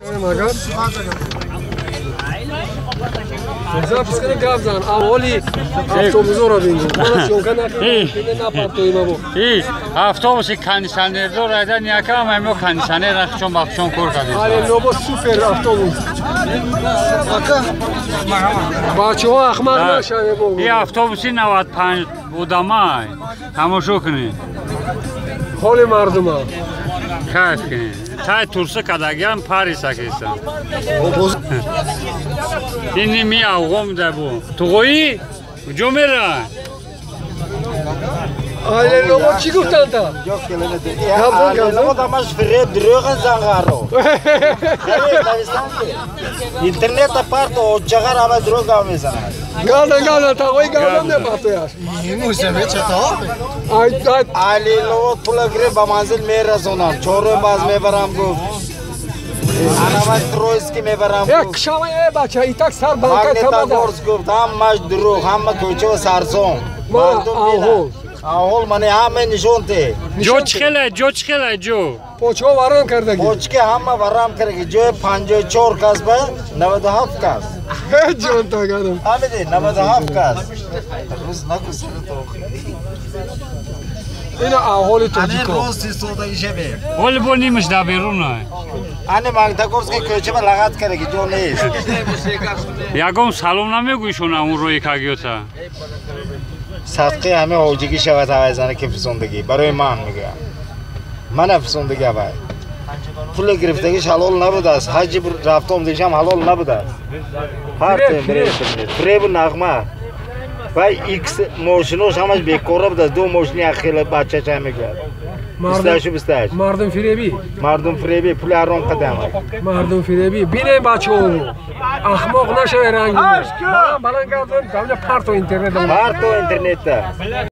Запись کنه گپ زن اولی اتوبوسو رو ببین من شونکا نپارتویم автобуси кондиционердор айдан якам амо кондиционер рахчон бахчон кор кардем. Але нобо супер автобус. Бачаҳо ахмақ нашаве бо. И автобуси 95 одамай. Тамошо кунед. Ҳоли мардума. Кайф кунед. Тай турса кадаган Парис акесан. Ини ми авғом да бу. Туғои? Куҷо мерай? Але нобо чӣ гуфтанд та? Нобо дамаш фиреб дурӯған занғаро. Интернета парто оҷағар ава дурӯғ гав мезанад. Галдан тағои галдан непартояш. Алилово пула гирифт ба манзил мерасонам. Чорум баз мебарам гуфт. Анавай Троицки мебарам гуфт. Кшава бача итак сар банка тамада. Магнитогорск гуфт ҳамаш дурӯғ, ҳама кӯча сарсон. Аҳол. Аҳол мани ҳама нишон те. Ҷо чӣ хелай ҷо? Почҳо варам кардаги. Почки ҳама варам кардаги. Ҷои 54 кас ба 97 кас. Ҷон таганам. Ҳамиди 97 кас. Ина аҳоли Тоҷикон. Оли бо нимаш да берунай. Ани Магнитогорски кӯча ба лагат кардаги ҷо нест. Ягон салом намегӯишона он рӯи кагиёта. Садқи ҳамин ҳоҷигӣ шавад ҳавайзана ки фисондагӣ барои ман мегӯям. Мана фисондагӣ ҳавай. Пули гирифтагиш ҳалол набудааст. ҳаҷи рафтом дигишам ҳалол набудааст. фиребу нағма. Ва икс мошинош ҳамаш бекора будааст. Ду мошини ахила бачача мегӯяд. 28. Мардум фиреби пули ҳаром қадам. Мардум фиреби. Бинем бачаҳо. Ахмоқ нашаве ранги. Баланд гап зан, давна парто интернет. Парто интернетда.